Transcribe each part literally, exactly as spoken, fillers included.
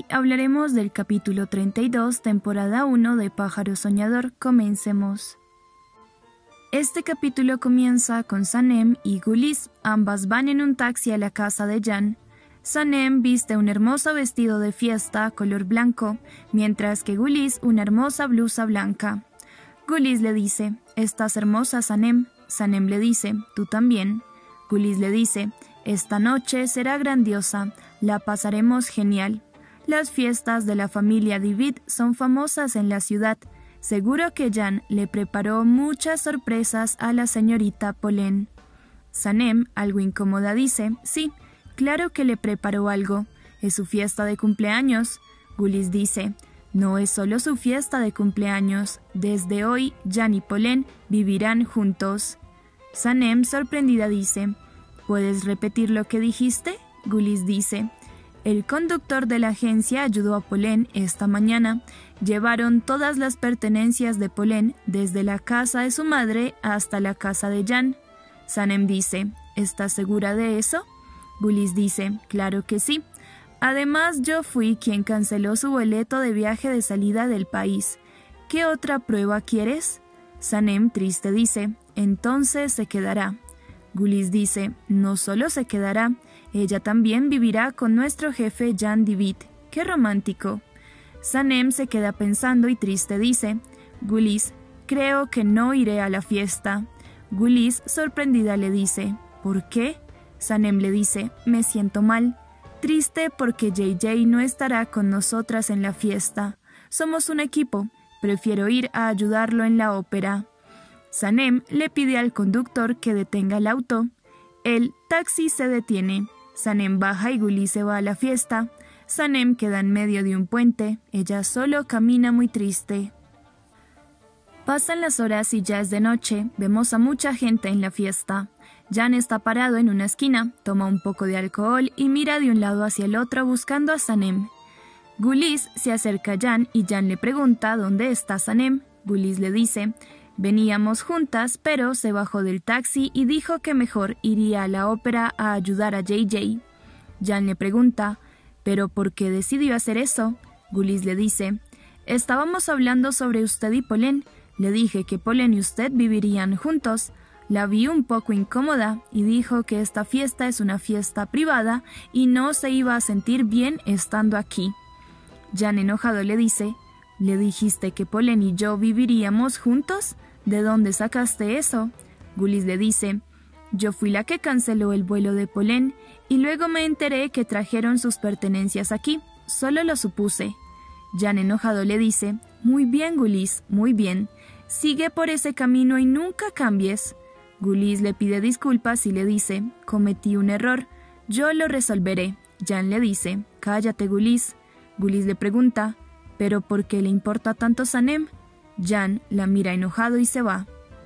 Hoy hablaremos del capítulo treinta y dos, temporada uno de Pájaro Soñador. Comencemos. Este capítulo comienza con Sanem y Gulis. Ambas van en un taxi a la casa de Jan. Sanem viste un hermoso vestido de fiesta color blanco, mientras que Gulis una hermosa blusa blanca. Gulis le dice: «Estás hermosa, Sanem». Sanem le dice: «Tú también». Gulis le dice: «Esta noche será grandiosa, la pasaremos genial. Las fiestas de la familia David son famosas en la ciudad. Seguro que Jan le preparó muchas sorpresas a la señorita Polén». Sanem, algo incómoda, dice: «Sí, claro que le preparó algo. Es su fiesta de cumpleaños». Gulis dice: «No es solo su fiesta de cumpleaños. Desde hoy, Jan y Polén vivirán juntos». Sanem, sorprendida, dice: «¿Puedes repetir lo que dijiste?». Gulis dice: «El conductor de la agencia ayudó a Polén esta mañana. Llevaron todas las pertenencias de Polén desde la casa de su madre hasta la casa de Jan». Sanem dice: «¿Estás segura de eso?». Gulis dice: «Claro que sí. Además, yo fui quien canceló su boleto de viaje de salida del país. ¿Qué otra prueba quieres?». Sanem, triste, dice: «Entonces se quedará». Gulis dice: «No solo se quedará, ella también vivirá con nuestro jefe Jan David. ¡Qué romántico!». Sanem se queda pensando y triste dice: «Gulis, creo que no iré a la fiesta». Gulis, sorprendida, le dice: «¿Por qué?». Sanem le dice: «Me siento mal. Triste porque J J no estará con nosotras en la fiesta. Somos un equipo. Prefiero ir a ayudarlo en la ópera». Sanem le pide al conductor que detenga el auto. El taxi se detiene. Sanem baja y Gulis se va a la fiesta. Sanem queda en medio de un puente. Ella solo camina muy triste. Pasan las horas y ya es de noche. Vemos a mucha gente en la fiesta. Jan está parado en una esquina, toma un poco de alcohol y mira de un lado hacia el otro buscando a Sanem. Gulis se acerca a Jan y Jan le pregunta dónde está Sanem. Gulis le dice: «Veníamos juntas, pero se bajó del taxi y dijo que mejor iría a la ópera a ayudar a J J». Jan le pregunta: «¿Pero por qué decidió hacer eso?». Gulis le dice: «Estábamos hablando sobre usted y Polén. Le dije que Polén y usted vivirían juntos. La vi un poco incómoda y dijo que esta fiesta es una fiesta privada y no se iba a sentir bien estando aquí». Jan, enojado, le dice: «¿Le dijiste que Polén y yo viviríamos juntos? ¿De dónde sacaste eso?». Gulis le dice: «Yo fui la que canceló el vuelo de Polén y luego me enteré que trajeron sus pertenencias aquí. Solo lo supuse». Jan, enojado, le dice: «Muy bien, Gulis, muy bien. Sigue por ese camino y nunca cambies». Gulis le pide disculpas y le dice: «Cometí un error. Yo lo resolveré». Jan le dice: «Cállate, Gulis». Gulis le pregunta: «¿Pero por qué le importa tanto Sanem?». Jan la mira enojado y se va.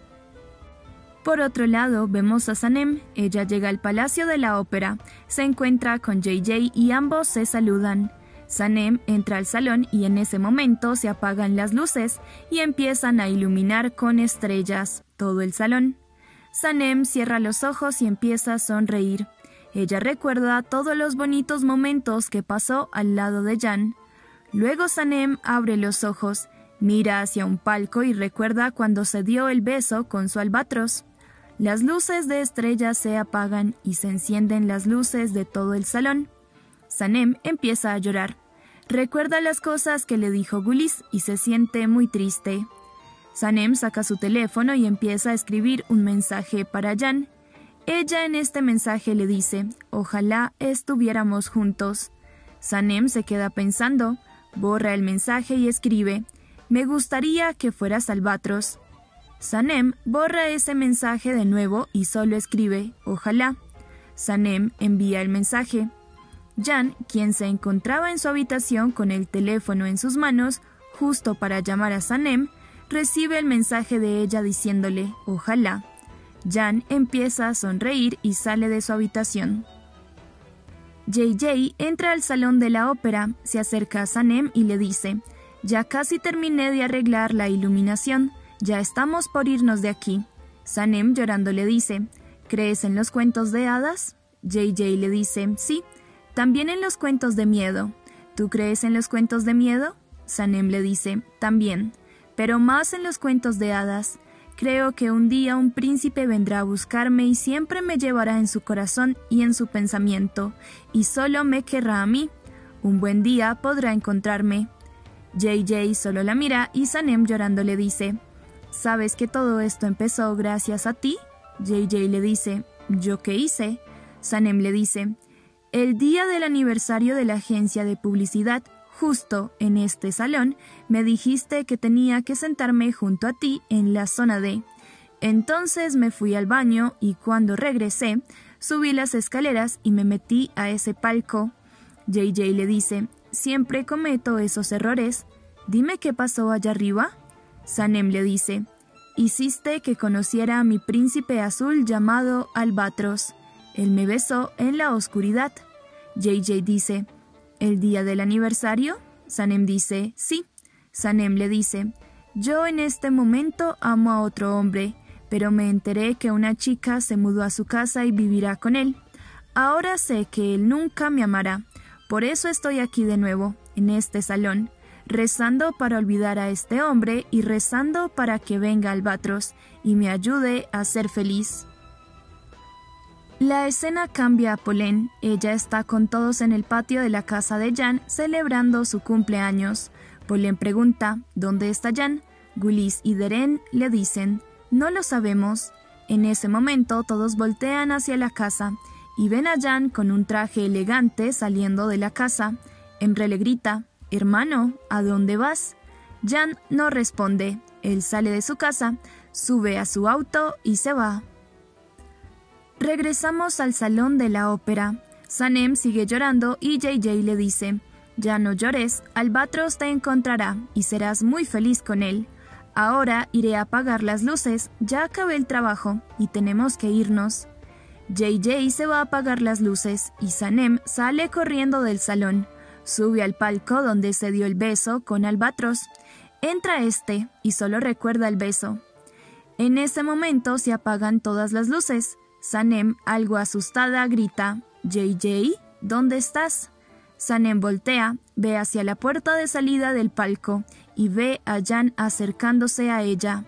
Por otro lado, vemos a Sanem. Ella llega al palacio de la ópera, se encuentra con J J y ambos se saludan. Sanem entra al salón y en ese momento se apagan las luces y empiezan a iluminar con estrellas todo el salón. Sanem cierra los ojos y empieza a sonreír. Ella recuerda todos los bonitos momentos que pasó al lado de Jan. Luego Sanem abre los ojos, mira hacia un palco y recuerda cuando se dio el beso con su albatros. Las luces de estrellas se apagan y se encienden las luces de todo el salón. Sanem empieza a llorar. Recuerda las cosas que le dijo Gulis y se siente muy triste. Sanem saca su teléfono y empieza a escribir un mensaje para Jan. Ella en este mensaje le dice: «Ojalá estuviéramos juntos». Sanem se queda pensando, borra el mensaje y escribe: «Me gustaría que fueras albatros». Sanem borra ese mensaje de nuevo y solo escribe: «Ojalá». Sanem envía el mensaje. Jan, quien se encontraba en su habitación con el teléfono en sus manos, justo para llamar a Sanem, recibe el mensaje de ella diciéndole: «Ojalá». Jan empieza a sonreír y sale de su habitación. J J entra al salón de la ópera, se acerca a Sanem y le dice: «Ya casi terminé de arreglar la iluminación, ya estamos por irnos de aquí». Sanem, llorando, le dice: «¿Crees en los cuentos de hadas?». J J le dice: «Sí, también en los cuentos de miedo. ¿Tú crees en los cuentos de miedo? Sanem le dice, también, pero más en los cuentos de hadas. Creo que un día un príncipe vendrá a buscarme y siempre me llevará en su corazón y en su pensamiento, y solo me querrá a mí. Un buen día podrá encontrarme. J J solo la mira y Sanem llorando le dice, ¿sabes que todo esto empezó gracias a ti? J J le dice, ¿yo qué hice? Sanem le dice, el día del aniversario de la agencia de publicidad, justo en este salón, me dijiste que tenía que sentarme junto a ti en la zona D. Entonces me fui al baño y cuando regresé, subí las escaleras y me metí a ese palco. J J le dice, siempre cometo esos errores. Dime qué pasó allá arriba. Sanem le dice, hiciste que conociera a mi príncipe azul llamado Albatros. Él me besó en la oscuridad. J J dice, ¿el día del aniversario? Sanem dice, sí. Sanem le dice, yo en este momento amo a otro hombre, pero me enteré que una chica se mudó a su casa y vivirá con él. Ahora sé que él nunca me amará. Por eso estoy aquí de nuevo, en este salón, rezando para olvidar a este hombre y rezando para que venga Albatros y me ayude a ser feliz. La escena cambia a Polén. Ella está con todos en el patio de la casa de Jan celebrando su cumpleaños. Polén pregunta, ¿dónde está Jan? Gulis y Deren le dicen, no lo sabemos. En ese momento todos voltean hacia la casa y ven a Jan con un traje elegante saliendo de la casa. Emre le grita, hermano, ¿a dónde vas? Jan no responde. Él sale de su casa, sube a su auto y se va. Regresamos al salón de la ópera. Sanem sigue llorando y J J le dice, ya no llores, Albatros te encontrará y serás muy feliz con él. Ahora iré a apagar las luces, ya acabé el trabajo y tenemos que irnos. J J se va a apagar las luces y Sanem sale corriendo del salón. Sube al palco donde se dio el beso con Albatros. Entra este y solo recuerda el beso. En ese momento se apagan todas las luces. Sanem, algo asustada, grita, J J, ¿dónde estás? Sanem voltea, ve hacia la puerta de salida del palco y ve a Jan acercándose a ella.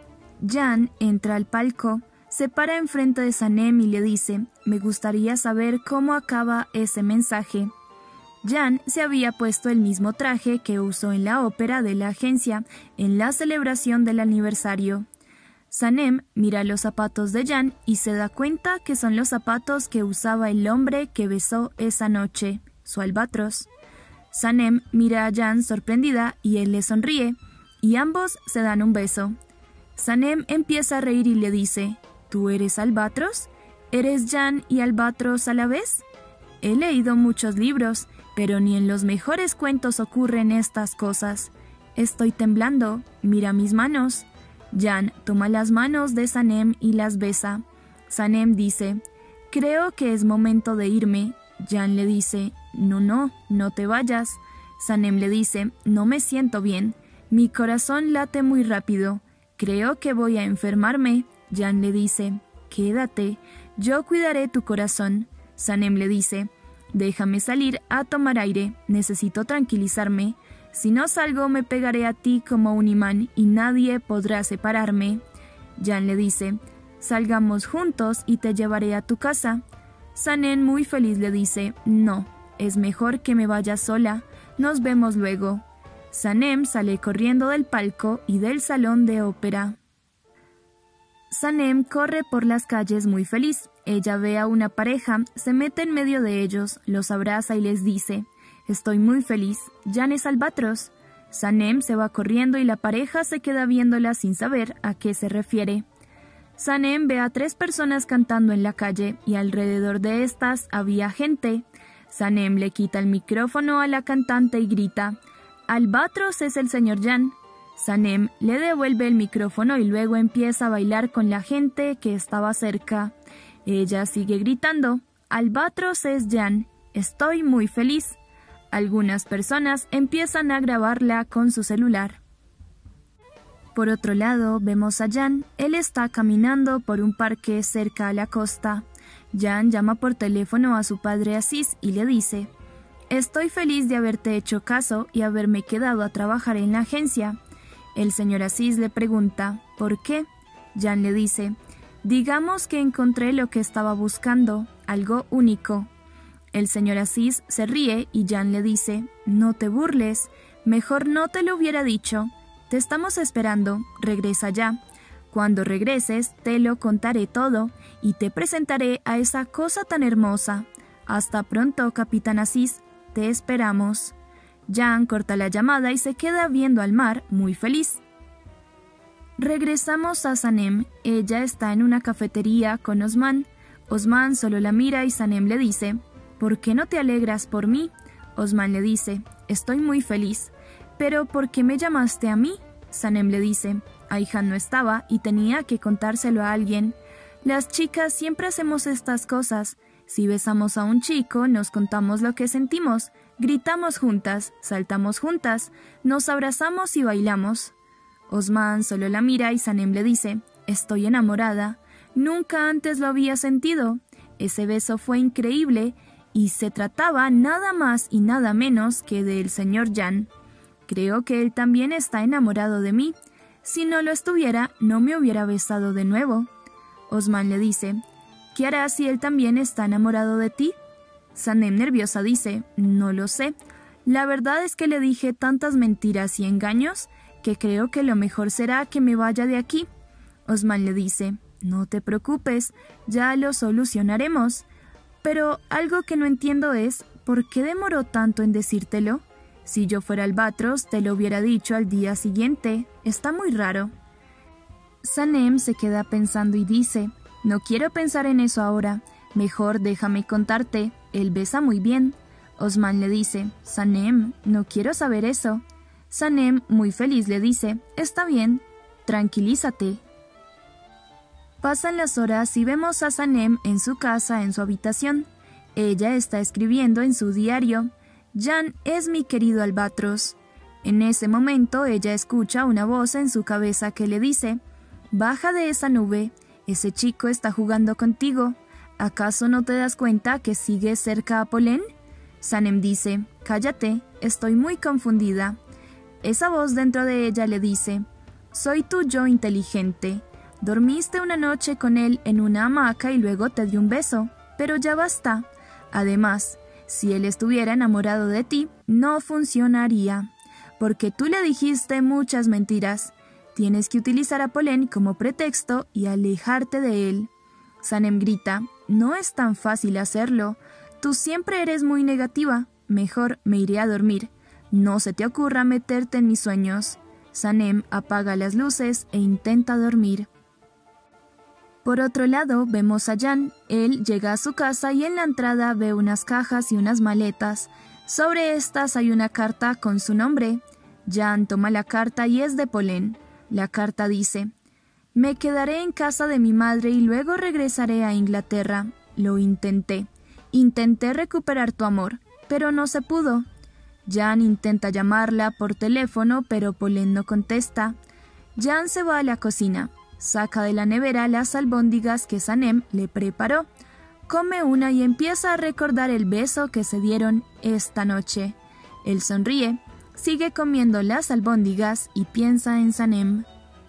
Jan entra al palco, se para enfrente de Sanem y le dice, me gustaría saber cómo acaba ese mensaje. Jan se había puesto el mismo traje que usó en la ópera de la agencia en la celebración del aniversario. Sanem mira los zapatos de Jan y se da cuenta que son los zapatos que usaba el hombre que besó esa noche, su Albatros. Sanem mira a Jan sorprendida y él le sonríe, y ambos se dan un beso. Sanem empieza a reír y le dice, ¿tú eres Albatros? ¿Eres Jan y Albatros a la vez? He leído muchos libros, pero ni en los mejores cuentos ocurren estas cosas. Estoy temblando, mira mis manos. Jan toma las manos de Sanem y las besa. Sanem dice, creo que es momento de irme. Jan le dice, no, no, no te vayas. Sanem le dice, no me siento bien. Mi corazón late muy rápido. Creo que voy a enfermarme. Jan le dice, quédate, yo cuidaré tu corazón. Sanem le dice, déjame salir a tomar aire, necesito tranquilizarme. Si no salgo me pegaré a ti como un imán y nadie podrá separarme. Jan le dice, salgamos juntos y te llevaré a tu casa. Sanem muy feliz le dice, no, es mejor que me vaya sola, nos vemos luego. Sanem sale corriendo del palco y del salón de ópera. Sanem corre por las calles muy feliz. Ella ve a una pareja, se mete en medio de ellos, los abraza y les dice, estoy muy feliz, Jan es Albatros. Sanem se va corriendo y la pareja se queda viéndola sin saber a qué se refiere. Sanem ve a tres personas cantando en la calle y alrededor de estas había gente. Sanem le quita el micrófono a la cantante y grita, Albatros es el señor Jan. Sanem le devuelve el micrófono y luego empieza a bailar con la gente que estaba cerca. Ella sigue gritando, Albatros es Jan, estoy muy feliz. Algunas personas empiezan a grabarla con su celular. Por otro lado, vemos a Jan. Él está caminando por un parque cerca a la costa. Jan llama por teléfono a su padre Aziz y le dice, Estoy feliz de haberte hecho caso y haberme quedado a trabajar en la agencia. El señor Asís le pregunta, ¿por qué? Jan le dice, digamos que encontré lo que estaba buscando, algo único. El señor Asís se ríe y Jan le dice, no te burles, mejor no te lo hubiera dicho. Te estamos esperando, regresa ya. Cuando regreses te lo contaré todo y te presentaré a esa cosa tan hermosa. Hasta pronto, capitán Asís, te esperamos. Jan corta la llamada y se queda viendo al mar, muy feliz. Regresamos a Sanem. Ella está en una cafetería con Osman. Osman solo la mira y Sanem le dice, ¿por qué no te alegras por mí? Osman le dice, estoy muy feliz. ¿Pero por qué me llamaste a mí? Sanem le dice, Ayhan no estaba y tenía que contárselo a alguien. Las chicas siempre hacemos estas cosas. Si besamos a un chico, nos contamos lo que sentimos, gritamos juntas, saltamos juntas, nos abrazamos y bailamos. Osman solo la mira y Sanem le dice, estoy enamorada. Nunca antes lo había sentido. Ese beso fue increíble y se trataba nada más y nada menos que del señor Jan. Creo que él también está enamorado de mí. Si no lo estuviera, no me hubiera besado de nuevo. Osman le dice, ¿qué harás si él también está enamorado de ti? Sanem nerviosa dice, no lo sé. La verdad es que le dije tantas mentiras y engaños que creo que lo mejor será que me vaya de aquí. Osman le dice, no te preocupes, ya lo solucionaremos. Pero algo que no entiendo es, ¿por qué demoró tanto en decírtelo? Si yo fuera Albatros, te lo hubiera dicho al día siguiente. Está muy raro. Sanem se queda pensando y dice, no quiero pensar en eso ahora. Mejor déjame contarte. Él besa muy bien. Osman le dice, Sanem, no quiero saber eso. Sanem, muy feliz, le dice, está bien, tranquilízate. Pasan las horas y vemos a Sanem en su casa, en su habitación. Ella está escribiendo en su diario, Jan es mi querido Albatros. En ese momento ella escucha una voz en su cabeza que le dice, baja de esa nube, ese chico está jugando contigo. ¿Acaso no te das cuenta que sigues cerca a Polen? Sanem dice, cállate, estoy muy confundida. Esa voz dentro de ella le dice, soy tu yo inteligente. Dormiste una noche con él en una hamaca y luego te dio un beso, pero ya basta. Además, si él estuviera enamorado de ti, no funcionaría, porque tú le dijiste muchas mentiras. Tienes que utilizar a Polen como pretexto y alejarte de él. Sanem grita, no es tan fácil hacerlo. Tú siempre eres muy negativa. Mejor me iré a dormir. No se te ocurra meterte en mis sueños. Sanem apaga las luces e intenta dormir. Por otro lado, vemos a Jan. Él llega a su casa y en la entrada ve unas cajas y unas maletas. Sobre estas hay una carta con su nombre. Jan toma la carta y es de Polen. La carta dice, me quedaré en casa de mi madre y luego regresaré a Inglaterra. Lo intenté. Intenté recuperar tu amor, pero no se pudo. Jan intenta llamarla por teléfono, pero Polen no contesta. Jan se va a la cocina. Saca de la nevera las albóndigas que Sanem le preparó. Come una y empieza a recordar el beso que se dieron esta noche. Él sonríe, sigue comiendo las albóndigas y piensa en Sanem.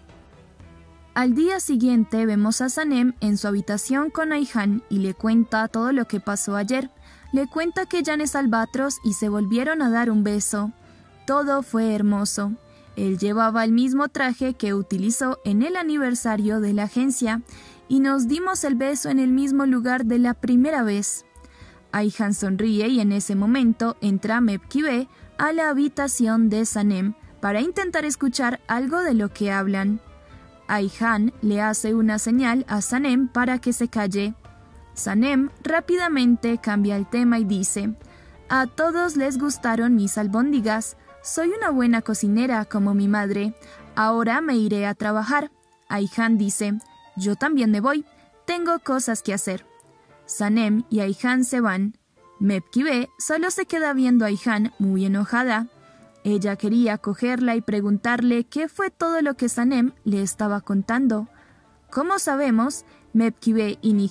Al día siguiente vemos a Sanem en su habitación con Ayhan y le cuenta todo lo que pasó ayer. Le cuenta que Jan es Albatros y se volvieron a dar un beso. Todo fue hermoso. Él llevaba el mismo traje que utilizó en el aniversario de la agencia y nos dimos el beso en el mismo lugar de la primera vez. Ayhan sonríe y en ese momento entra Mepkibe a la habitación de Sanem para intentar escuchar algo de lo que hablan. Ayhan le hace una señal a Sanem para que se calle. Sanem rápidamente cambia el tema y dice, a todos les gustaron mis albóndigas. Soy una buena cocinera como mi madre. Ahora me iré a trabajar. Ayhan dice, yo también me voy. Tengo cosas que hacer. Sanem y Ayhan se van. Mepkibe solo se queda viendo a Ayhan muy enojada. Ella quería cogerla y preguntarle qué fue todo lo que Sanem le estaba contando. Como sabemos, Mepkibe y Nihat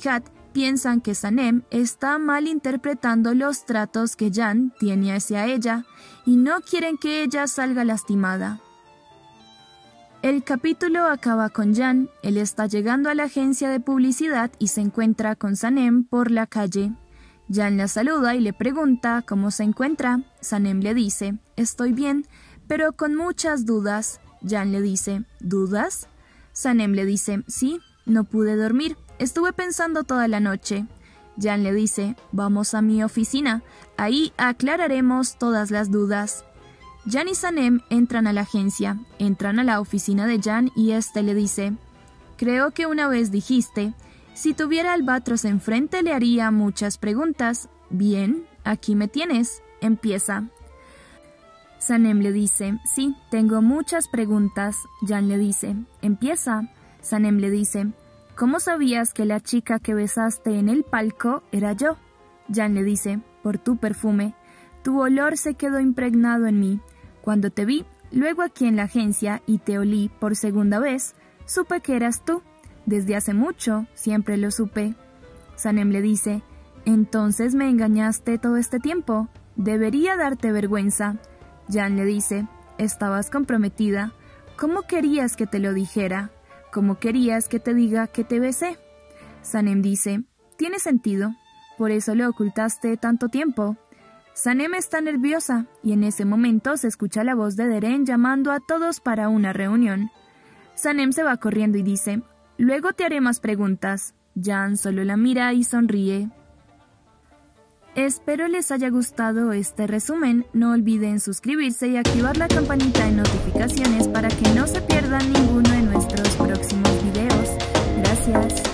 piensan que Sanem está malinterpretando los tratos que Jan tiene hacia ella y no quieren que ella salga lastimada. El capítulo acaba con Jan. Él está llegando a la agencia de publicidad y se encuentra con Sanem por la calle. Jan la saluda y le pregunta cómo se encuentra. Sanem le dice, estoy bien, pero con muchas dudas. Jan le dice, ¿dudas? Sanem le dice, sí, no pude dormir, estuve pensando toda la noche. Jan le dice, vamos a mi oficina, ahí aclararemos todas las dudas. Jan y Sanem entran a la agencia, entran a la oficina de Jan y este le dice, creo que una vez dijiste, si tuviera Albatros enfrente le haría muchas preguntas. Bien, aquí me tienes, empieza. Sanem le dice, sí, tengo muchas preguntas. Jan le dice, empieza. Sanem le dice, ¿cómo sabías que la chica que besaste en el palco era yo? Jan le dice, por tu perfume. Tu olor se quedó impregnado en mí. Cuando te vi, luego aquí en la agencia y te olí por segunda vez, supe que eras tú. Desde hace mucho, siempre lo supe. Sanem le dice, ¿entonces me engañaste todo este tiempo? Debería darte vergüenza. Jan le dice, estabas comprometida. ¿Cómo querías que te lo dijera? ¿Cómo querías que te diga que te besé? Sanem dice, tiene sentido. Por eso lo ocultaste tanto tiempo. Sanem está nerviosa y en ese momento se escucha la voz de Deren llamando a todos para una reunión. Sanem se va corriendo y dice, luego te haré más preguntas. Jan solo la mira y sonríe. Espero les haya gustado este resumen. No olviden suscribirse y activar la campanita de notificaciones para que no se pierdan ninguno de nuestros próximos videos. Gracias.